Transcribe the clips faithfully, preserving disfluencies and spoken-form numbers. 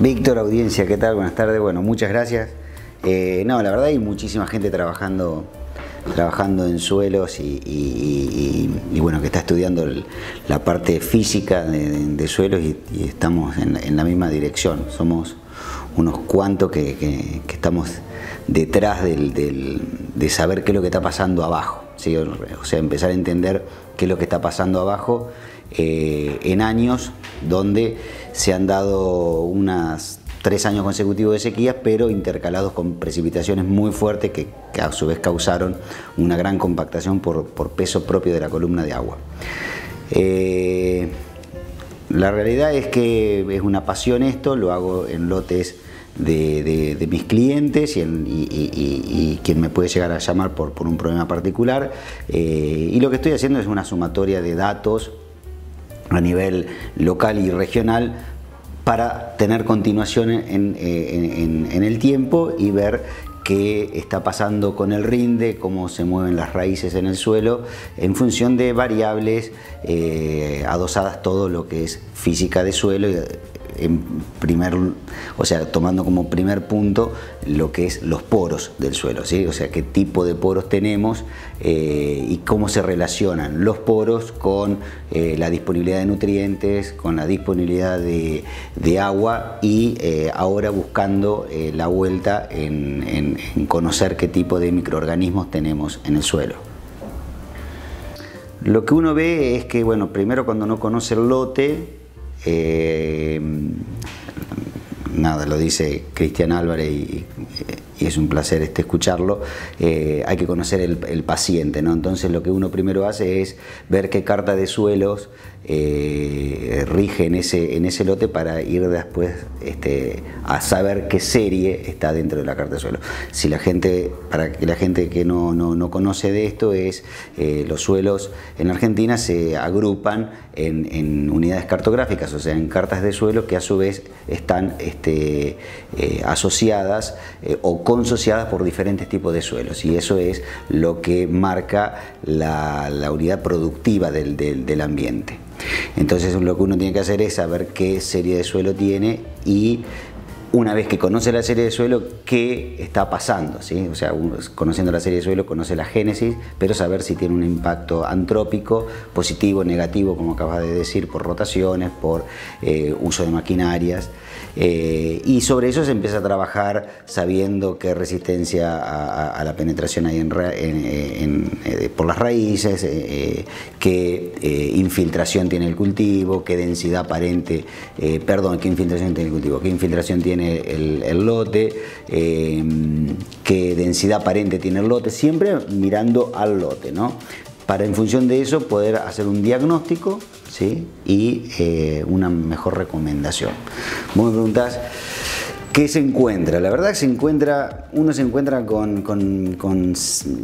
Víctor, audiencia, ¿qué tal? Buenas tardes. Bueno, muchas gracias. Eh, no, la verdad hay muchísima gente trabajando, trabajando en suelos y, y, y, y bueno, que está estudiando el, la parte física de, de suelos y, y estamos en, en la misma dirección. Somos unos cuantos que, que, que estamos detrás del, del, de saber qué es lo que está pasando abajo, ¿sí? O sea, empezar a entender qué es lo que está pasando abajo eh, en años donde se han dado unas tres años consecutivos de sequías, pero intercalados con precipitaciones muy fuertes que, que a su vez causaron una gran compactación por, por peso propio de la columna de agua. Eh, la realidad es que es una pasión esto, lo hago en lotes de, de, de mis clientes y, en, y, y, y, y quien me puede llegar a llamar por, por un problema particular. Eh, y lo que estoy haciendo es una sumatoria de datos a nivel local y regional para tener continuación en, en, en, en el tiempo y ver qué está pasando con el rinde, cómo se mueven las raíces en el suelo, en función de variables eh, adosadas todo lo que es física de suelo, en primer, o sea, tomando como primer punto lo que es los poros del suelo, ¿sí? O sea, qué tipo de poros tenemos eh, y cómo se relacionan los poros con eh, la disponibilidad de nutrientes, con la disponibilidad de, de agua y eh, ahora buscando eh, la vuelta en, en, en conocer qué tipo de microorganismos tenemos en el suelo. Lo que uno ve es que, bueno, primero cuando no conoce el lote, Eh, nada, lo dice Cristian Álvarez y, y es un placer este escucharlo, eh, hay que conocer el, el paciente, ¿no? Entonces lo que uno primero hace es ver qué carta de suelos eh, rige en ese, en ese lote para ir después este, a saber qué serie está dentro de la carta de suelo. Si la gente, para que la gente que no, no, no conoce de esto, es eh, los suelos en Argentina se agrupan en, en unidades cartográficas, o sea, en cartas de suelo que a su vez están este, eh, asociadas eh, o consociadas por diferentes tipos de suelos, y eso es lo que marca la, la unidad productiva del, del, del ambiente. Entonces lo que uno tiene que hacer es saber qué serie de suelo tiene y una vez que conoce la serie de suelo, qué está pasando, ¿sí? O sea, uno, conociendo la serie de suelo, conoce la génesis, pero saber si tiene un impacto antrópico, positivo, negativo, como acabas de decir, por rotaciones, por eh, uso de maquinarias. Eh, y sobre eso se empieza a trabajar sabiendo qué resistencia a, a, a la penetración hay en, en, en, eh, por las raíces, eh, qué eh, infiltración tiene el cultivo, qué densidad aparente, eh, perdón, qué infiltración tiene el cultivo, qué infiltración tiene el, el lote, eh, qué densidad aparente tiene el lote, siempre mirando al lote, ¿no? Para en función de eso poder hacer un diagnóstico, ¿sí? Y eh, una mejor recomendación. Vos me preguntás, ¿qué se encuentra? La verdad que se encuentra, uno se encuentra con, con, con,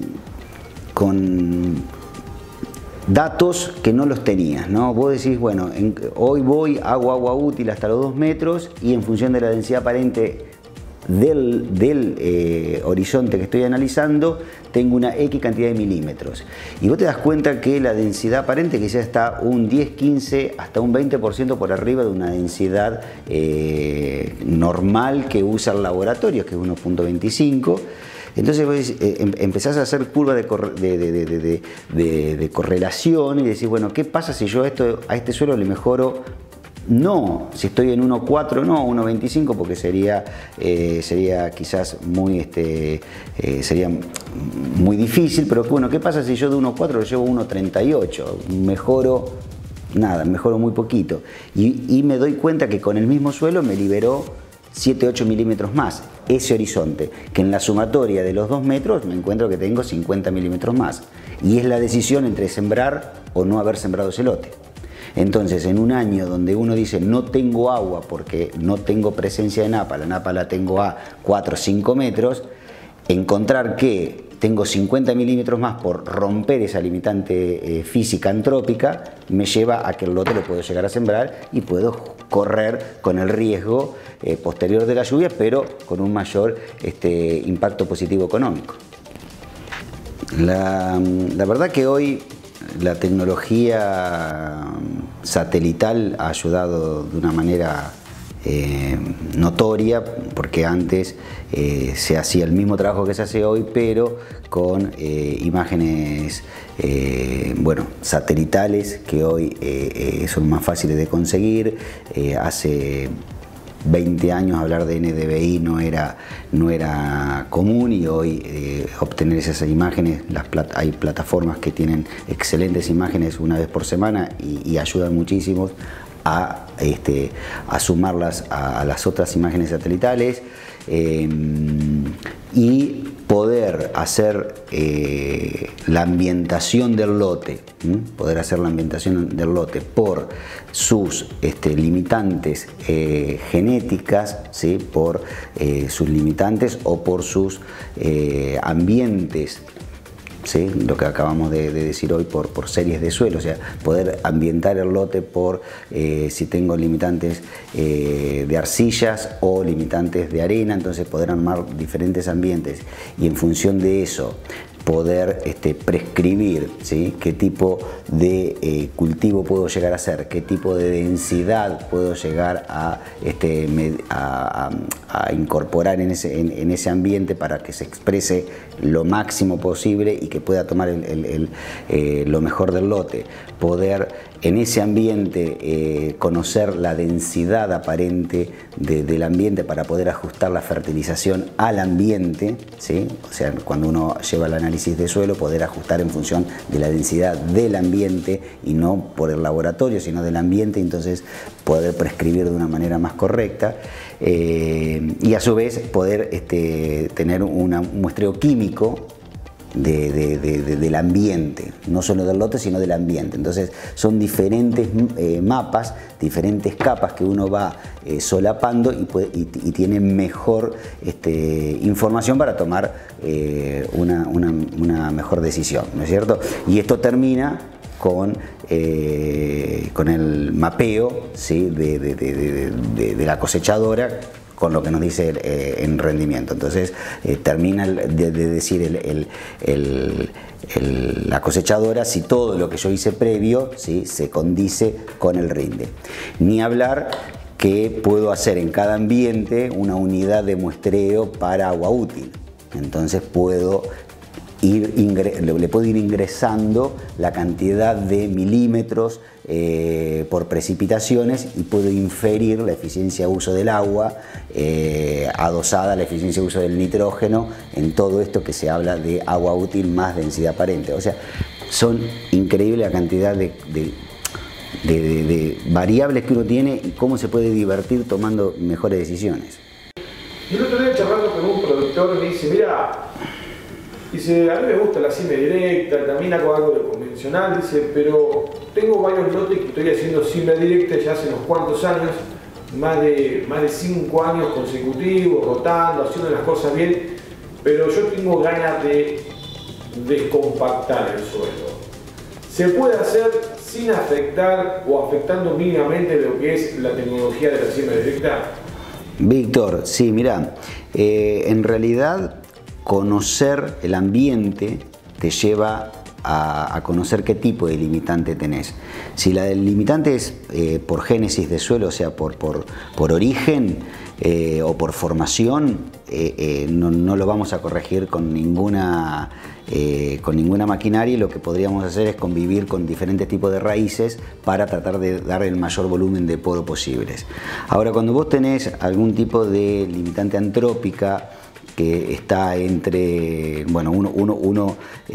con datos que no los tenías, ¿no? Vos decís, bueno, en, hoy voy, hago agua útil hasta los dos metros y en función de la densidad aparente del, del eh, horizonte que estoy analizando, tengo una X cantidad de milímetros. Y vos te das cuenta que la densidad aparente quizás está un diez, quince, hasta un veinte por ciento por arriba de una densidad eh, normal que usa el laboratorio, que es uno punto veinticinco. Entonces vos eh, empezás a hacer curvas de, de, de, de, de, de, de correlación y decís, bueno, ¿qué pasa si yo esto, a este suelo le mejoro? No, si estoy en uno punto cuatro, no, uno punto veinticinco, porque sería, eh, sería quizás muy, este, eh, sería muy difícil, pero bueno, ¿qué pasa si yo de uno punto cuatro lo llevo a uno punto treinta y ocho? Mejoro nada, mejoro muy poquito. Y, y me doy cuenta que con el mismo suelo me liberó siete, ocho milímetros más, ese horizonte, que en la sumatoria de los dos metros me encuentro que tengo cincuenta milímetros más. Y es la decisión entre sembrar o no haber sembrado ese lote. Entonces, en un año donde uno dice no tengo agua porque no tengo presencia de napa, la napa la tengo a cuatro o cinco metros, encontrar que tengo cincuenta milímetros más por romper esa limitante eh, física antrópica me lleva a que el lote lo puedo llegar a sembrar y puedo correr con el riesgo eh, posterior de la lluvia, pero con un mayor este, impacto positivo económico. La, la verdad que hoy la tecnología satelital ha ayudado de una manera eh, notoria, porque antes eh, se hacía el mismo trabajo que se hace hoy, pero con eh, imágenes eh, bueno, satelitales, que hoy eh, eh, son más fáciles de conseguir. Eh, hace veinte años hablar de N D V I no era, no era común, y hoy eh, obtener esas imágenes, las plat hay plataformas que tienen excelentes imágenes una vez por semana y, y ayudan muchísimo a, este, a sumarlas a, a las otras imágenes satelitales, eh, y poder hacer eh, la ambientación del lote, ¿m? poder hacer la ambientación del lote por sus este, limitantes eh, genéticas, ¿sí? por eh, sus limitantes o por sus eh, ambientes, ¿sí? lo que acabamos de, de decir hoy, por, por series de suelo, o sea, poder ambientar el lote por eh, si tengo limitantes eh, de arcillas o limitantes de arena, entonces poder armar diferentes ambientes y en función de eso poder este, prescribir, ¿sí? qué tipo de eh, cultivo puedo llegar a hacer, qué tipo de densidad puedo llegar a, este, a, a, a incorporar en ese, en, en ese ambiente para que se exprese lo máximo posible y que pueda tomar el, el, el, eh, lo mejor del lote. Poder en ese ambiente eh, conocer la densidad aparente de, del ambiente para poder ajustar la fertilización al ambiente, ¿sí? O sea, cuando uno lleva el análisis de suelo, poder ajustar en función de la densidad del ambiente y no por el laboratorio, sino del ambiente, entonces poder prescribir de una manera más correcta, eh, y a su vez poder este, tener una, un muestreo químico De, de, de, de, del ambiente, no solo del lote sino del ambiente. Entonces son diferentes eh, mapas, diferentes capas que uno va eh, solapando y, puede, y, y tiene mejor este, información para tomar eh, una, una, una mejor decisión, ¿no es cierto? Y esto termina con, eh, con el mapeo, ¿sí? de, de, de, de, de, de la cosechadora, con lo que nos dice eh, en rendimiento. Entonces eh, termina de, de decir el, el, el, el, la cosechadora si todo lo que yo hice previo, ¿sí? se condice con el rinde. Ni hablar que puedo hacer en cada ambiente una unidad de muestreo para agua útil. Entonces puedo ir le puedo ir ingresando la cantidad de milímetros eh, por precipitaciones y puedo inferir la eficiencia de uso del agua eh, adosada a la eficiencia de uso del nitrógeno en todo esto que se habla de agua útil más densidad aparente. O sea, son increíbles la cantidad de, de, de, de, de variables que uno tiene y cómo se puede divertir tomando mejores decisiones. Y el otro día charlando con un productor me dice, mira, dice, a mí me gusta la siembra directa, también hago algo de convencional, dice, pero tengo varios lotes que estoy haciendo siembra directa ya hace unos cuantos años, más de, más de cinco años consecutivos, rotando, haciendo las cosas bien, pero yo tengo ganas de descompactar el suelo. ¿Se puede hacer sin afectar o afectando mínimamente lo que es la tecnología de la siembra directa? Víctor, sí, mira, eh, en realidad conocer el ambiente te lleva a, a conocer qué tipo de limitante tenés. Si la del limitante es eh, por génesis de suelo, o sea, por, por, por origen eh, o por formación, eh, eh, no, no lo vamos a corregir con ninguna, eh, con ninguna maquinaria, y lo que podríamos hacer es convivir con diferentes tipos de raíces para tratar de dar el mayor volumen de podo posibles. Ahora, cuando vos tenés algún tipo de limitante antrópica, que está entre, bueno, uno, uno, uno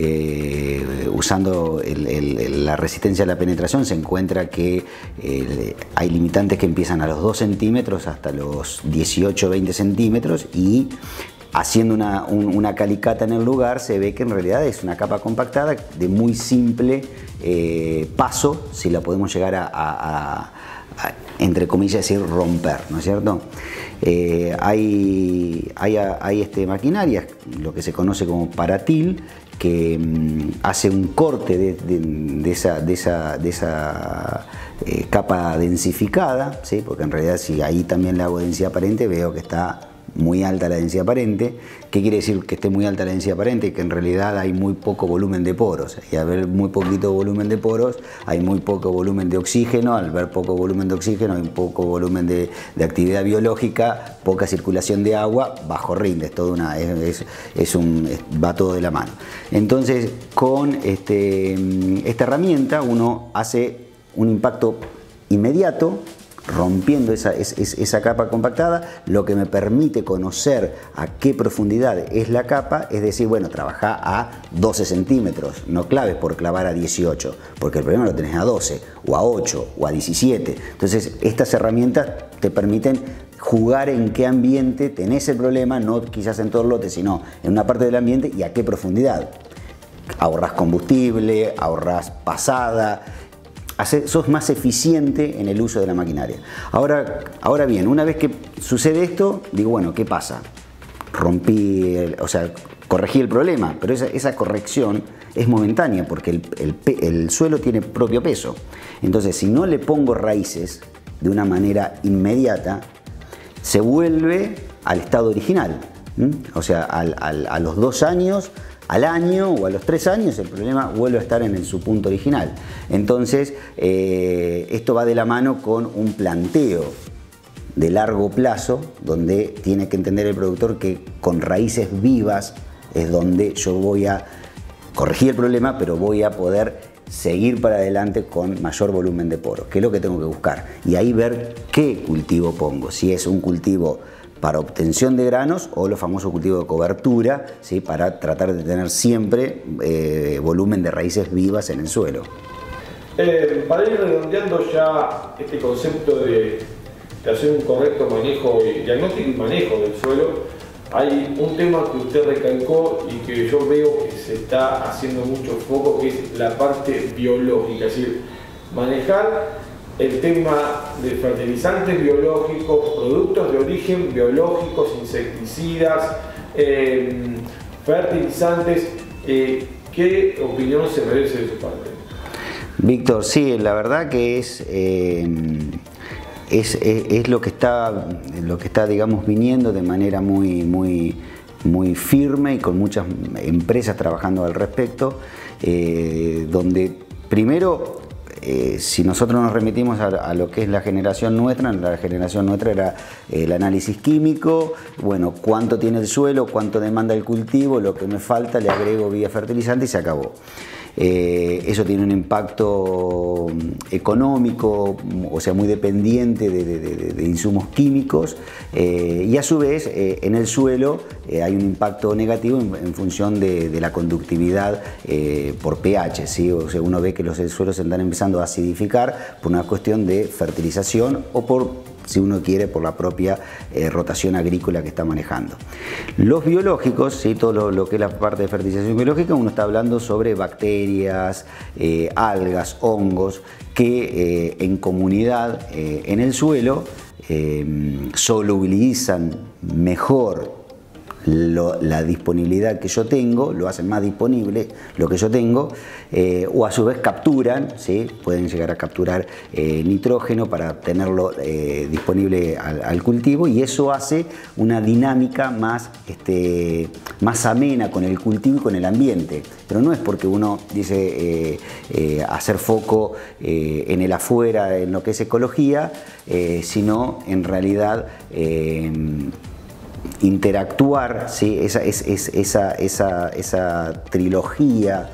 eh, usando el, el, la resistencia a la penetración, se encuentra que eh, hay limitantes que empiezan a los dos centímetros hasta los dieciocho, veinte centímetros, y haciendo una, un, una calicata en el lugar se ve que en realidad es una capa compactada de muy simple eh, paso, si la podemos llegar a, a, a A, entre comillas decir romper, ¿no es cierto? Eh, hay hay, hay este, maquinarias, lo que se conoce como paratil, que mm, hace un corte de, de, de esa, de esa, de esa eh, capa densificada, ¿sí? Porque en realidad si ahí también le hago densidad aparente veo que está muy alta la densidad aparente. ¿Qué quiere decir que esté muy alta la densidad aparente? Que en realidad hay muy poco volumen de poros, y al haber muy poquito volumen de poros hay muy poco volumen de oxígeno, al ver poco volumen de oxígeno hay poco volumen de, de actividad biológica, poca circulación de agua, bajo rinde, es todo una, es, es, es un, es, va todo de la mano. Entonces con este, esta herramienta uno hace un impacto inmediato, rompiendo esa, esa, esa capa compactada, lo que me permite conocer a qué profundidad es la capa, es decir, bueno, trabajar a doce centímetros, no claves por clavar a dieciocho, porque el problema lo tenés a doce, o a ocho, o a diecisiete. Entonces, estas herramientas te permiten jugar en qué ambiente tenés el problema, no quizás en todo el lote, sino en una parte del ambiente y a qué profundidad. Ahorrás combustible, ahorrás pasada, sos más eficiente en el uso de la maquinaria. Ahora, ahora bien, una vez que sucede esto, digo, bueno, ¿qué pasa? Rompí, el, o sea, corregí el problema, pero esa, esa corrección es momentánea porque el, el, el suelo tiene propio peso. Entonces, si no le pongo raíces de una manera inmediata, se vuelve al estado original. ¿Mm? O sea, al, al, a los dos años, al año o a los tres años el problema vuelve a estar en el, su punto original. Entonces eh, esto va de la mano con un planteo de largo plazo donde tiene que entender el productor que con raíces vivas es donde yo voy a corregir el problema, pero voy a poder seguir para adelante con mayor volumen de poros, que es lo que tengo que buscar, y ahí ver qué cultivo pongo, si es un cultivo para obtención de granos o los famosos cultivos de cobertura, ¿sí? Para tratar de tener siempre eh, volumen de raíces vivas en el suelo. Eh, para ir redondeando ya este concepto de, de hacer un correcto manejo, y diagnóstico y manejo del suelo, hay un tema que usted recalcó y que yo veo que se está haciendo mucho foco, que es la parte biológica, es decir, manejar el tema de fertilizantes biológicos, productos de origen biológicos, insecticidas, eh, fertilizantes. Eh, ¿Qué opinión se merece de su parte? Víctor, sí, la verdad que es, eh, es, es, es lo que está, lo que está, digamos, viniendo de manera muy, muy, muy firme y con muchas empresas trabajando al respecto, eh, donde primero, Eh, si nosotros nos remitimos a, a lo que es la generación nuestra, la generación nuestra era el análisis químico, bueno, cuánto tiene el suelo, cuánto demanda el cultivo, lo que me falta le agrego vía fertilizante y se acabó. Eh, eso tiene un impacto económico, o sea, muy dependiente de, de, de, de insumos químicos, eh, y a su vez eh, en el suelo eh, hay un impacto negativo en, en función de, de la conductividad eh, por pH, ¿sí? O sea, uno ve que los suelos se están empezando a acidificar por una cuestión de fertilización o por, si uno quiere, por la propia eh, rotación agrícola que está manejando. Los biológicos, ¿sí? Todo lo, lo que es la parte de fertilización biológica, uno está hablando sobre bacterias, eh, algas, hongos, que eh, en comunidad eh, en el suelo eh, solubilizan mejor Lo, la disponibilidad que yo tengo, lo hacen más disponible lo que yo tengo, eh, o a su vez capturan, ¿sí? Pueden llegar a capturar eh, nitrógeno para tenerlo eh, disponible al, al cultivo, y eso hace una dinámica más, este, más amena con el cultivo y con el ambiente. Pero no es porque uno dice eh, eh, hacer foco eh, en el afuera, en lo que es ecología, eh, sino en realidad eh, interactuar, ¿sí? esa, es, es, esa, esa, esa trilogía,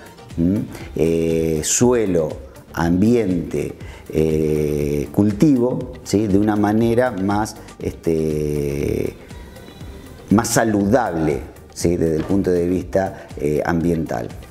eh, suelo, ambiente, eh, cultivo, ¿sí? De una manera más, este, más saludable, ¿sí? Desde el punto de vista eh, ambiental.